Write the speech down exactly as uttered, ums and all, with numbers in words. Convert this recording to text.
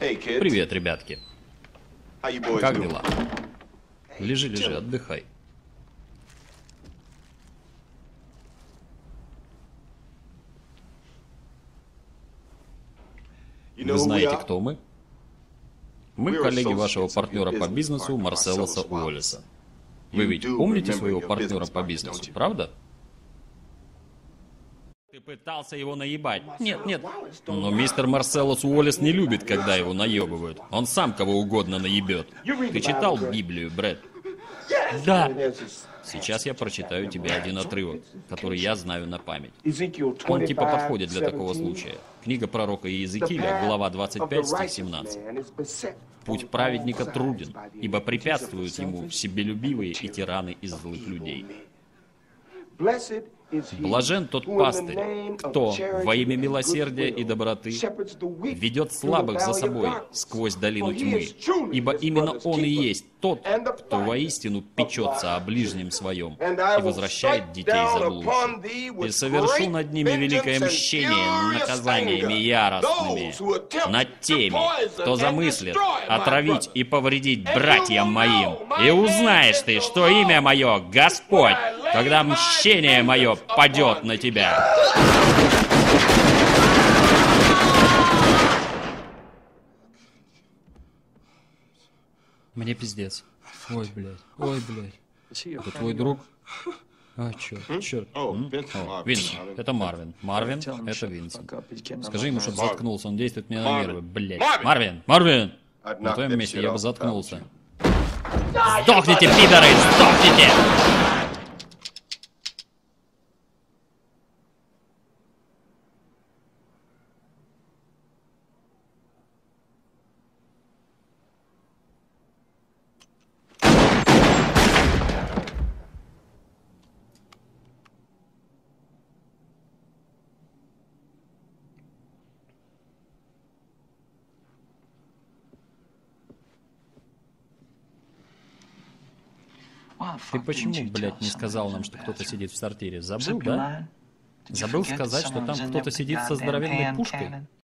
Привет, ребятки. Как дела? Лежи, лежи, отдыхай. Вы знаете, кто мы? Мы коллеги вашего партнера по бизнесу Марселоса Уоллеса. Вы ведь помните своего партнера по бизнесу, правда? Ты пытался его наебать. Нет, нет. Но мистер Марселос Уоллес не любит, когда его наебывают. Он сам кого угодно наебет. Ты читал Библию, Брэд? Да. Сейчас я прочитаю тебе один отрывок, который я знаю на память. Он типа подходит для такого случая. Книга пророка Иезекииля, глава двадцать пять, стих семнадцать. «Путь праведника труден, ибо препятствуют ему себелюбивые и тираны из злых людей. Блажен тот пастырь, кто во имя милосердия и доброты ведет слабых за собой сквозь долину тьмы, ибо именно он и есть тот, кто воистину печется о ближнем своем и возвращает детей заблудших. И совершу над ними великое мщение наказаниями яростными над теми, кто замыслит отравить и повредить братьям моим. И узнаешь ты, что имя мое — Господь, когда мщение мое падет на тебя». Мне пиздец. Ой, блядь. Ой, блядь. Это твой друг? А, черт, черт. О, Винсент, это Марвин. Марвин, это Винсент. Скажи ему, чтобы заткнулся, он действует мне на нервы, блядь. Марвин, Марвин! На твоем месте я бы заткнулся. Сдохните, пидоры, сдохните! Ты почему, блядь, не сказал нам, что кто-то сидит в сортире? Забыл, да? Забыл сказать, что там кто-то сидит со здоровенной пушкой?